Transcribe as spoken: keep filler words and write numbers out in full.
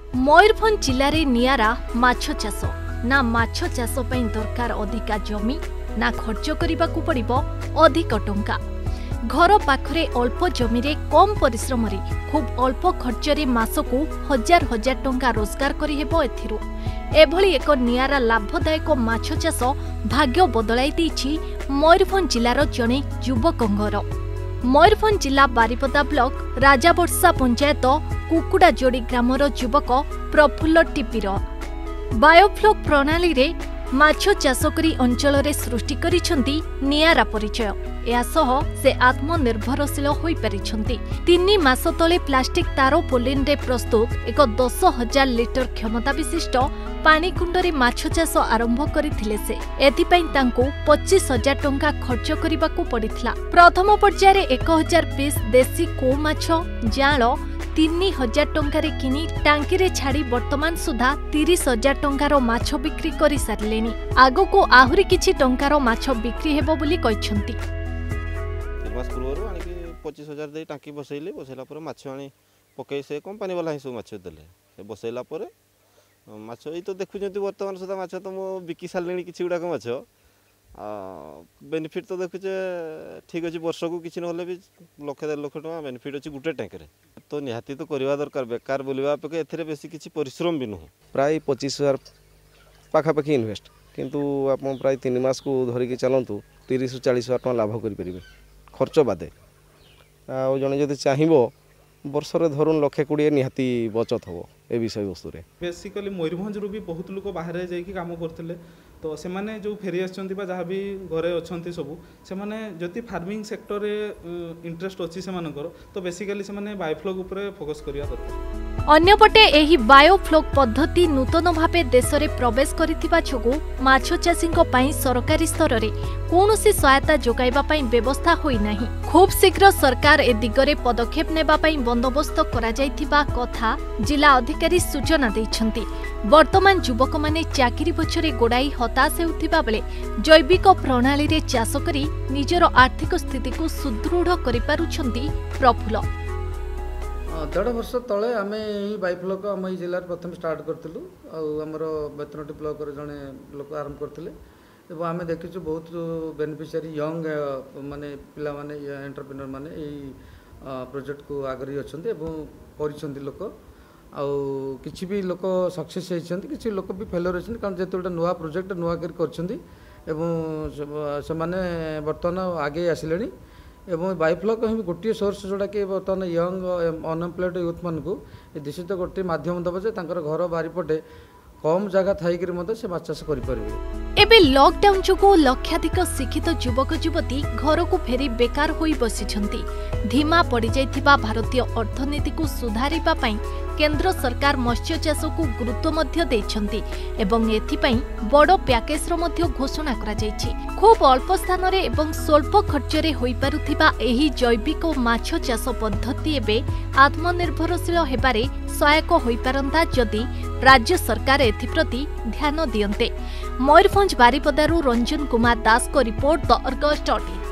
मयूरभंज जिले में नियारा माछ चाष ना माछ चाष पई दरकार अधिका जमी ना खर्च करने को पड़िबो अधिक टंका। घर पाखरे अल्प जमी रे कम परिश्रम रे खूब अल्प खर्च रे मासकू हजार हजार टंका रोजगार करि हेबो। एथिरु एभली एक नियारा लाभदायक माछ चाष भाग्य बदलाई दैछि मयूरभंज जिलार जणे युवकंगर। मयूरभंज जिला बारिपदा ब्लॉक राजाबर्षा पंचायत कुकुड़ाजोड़ी ग्रामर युवक प्रफुल्ल टिपिर बायोफ्लोक प्रणाली रे माछ चाष करी अंचल रे सृष्टि करिसंती नियारा परिचय। यासह से आत्मनिर्भरशील होई परिछंती। तीन मास तले प्लास्टिक तारोपोलिन रे प्रस्तुत एक दस हजार लिटर क्षमता विशिष्ट पानी कुंडरे माछ चाष आरंभ करथिले से एथिपई तांको पच्चीस हजार टंका खर्च करिबाकू पड़िथिला। प्रथम पर्याय रे एक हजार पीस देसी को माछ जाल तीन हजार टंकार किनी टांकी रे छाड़ी वर्तमान सुधा तीस हजार टंकार माछ बिक्री करि सारलेनी। आगो को आहुरी किछि टंकार माछ बिक्री हेबो बोली कहिसंती। मास पूर्व आनी पच्चीस हजार दे टांकी बसैले बसैला पर माछ आनी पकई से कंपनी वाला हिसो माछ देले से बसैला पर माछ ई तो देखुछंती वर्तमान सुधा माछ तो मो बिकी सारलेनी किछि गुडा माछ आ बेनिफिट तो देखुचे ठीक अछि। वर्ष को किछि नहले भी लाख डेढ़ लाख टका बेनिफिट अछि गुटे टैंक रे तो निहाती तो करवा दरकार। बेकार बोलिबा पे एथिरे बेसी किछि परिश्रम भी नहो। प्राय पच्चीस हजार पाखापाखि इनवेस्ट किंतु आप प्राय तीन मास को धरिकी चलतु तीस चालीस हजार टका लाभ करें खर्च बादे। आ जड़े जदि चाहब वर्ष धरुन लक्षे कोड़े निहाती बचत हम ए विषय वस्तु रे। बेसिकली मयूरभंज रू भी बहुत लोग बाहर जाइए काम करते तो से माने जो फेरी आछंती बा जहाँ भी घरे अच्छी सब से माने जति फार्मिंग सेक्टर रे इंटरेस्ट अच्छी से मानकर तो बेसिकली से माने बायोफ्लोक उपरे फोकस करिया दरकार। अन्यपटे एही बायोफ्लोक पद्धति नूतन भावे देश में प्रवेश करिथिबा छगु माछ चाषींको पई सरकारी स्तर रे कोनोसी सहायता जोगाइबा पई व्यवस्था होई नाही। खूब शीघ्र सरकार ए दिगरे पदक्षेप नेबा पई बंदोबस्त करा जाइथिबा कथा जिला अधिकारी सूचना दैछंती। वर्तमान युवक माने चाकरी पछरे गोड़ाई हताश हेउथिबा बेले जैविक प्रणाली रे चाष करी निजर आर्थिक स्थिति को सुदृढ़ करि पारुछंती प्रफुल्ल। देढ़ वर्ष तले आम यही बायोफ्लोक आम जिले प्रथम स्टार्ट करूँ आमर बेतनटी ब्लॉक जड़े लोक आरंभ करते आम देखीचु बहुत बेनिफिशियरी यंग माने पिला माने एंटरप्रेन्योर माने यही प्रोजेक्ट को आग्रही अच्छा कर लोक आछि भी लोक सक्सेस होती किसी लोक भी फेलर होती कारण जेत गोटे नुआ प्रोजेक्ट नुआ कर बर्तमान आगे आसिले एवं बायोफ्लोक ही गोटे सोर्स जोड़ा कि बर्तमान यंग अनएम्प्लॉयड यूथ मान को निश्चित गोटे माध्यम दब जे घर बारिपटे कम जगह थी से माछ चाष करें। एबे लॉकडाउन जोगो लक्षाधिक शिक्षित युवक युवती घर को फेरी बेकार होई बसिछंती। धीमा पड़ जाइथिबा भारतीय अर्थनीति को सुधारिबा पई केंद्र सरकार मत्स्य चाष को गुरुत्व मध्य दैछंती एवं एथिपई बड़ पैकेज रो मध्य घोषणा करा जायछि। खूब अल्प स्थान रे एवं स्वल्प खर्च रे होई पारुथिबा एही जैविक माछ चाष पद्धति एबे आत्मनिर्भरशील हेबारे सहायक होई पारंता जदि राज्य सरकार एथिप्रति ध्यान दियन्ते। मयूरभंज बारिपदारू रंजन कुमार दास को report the Argus dot in.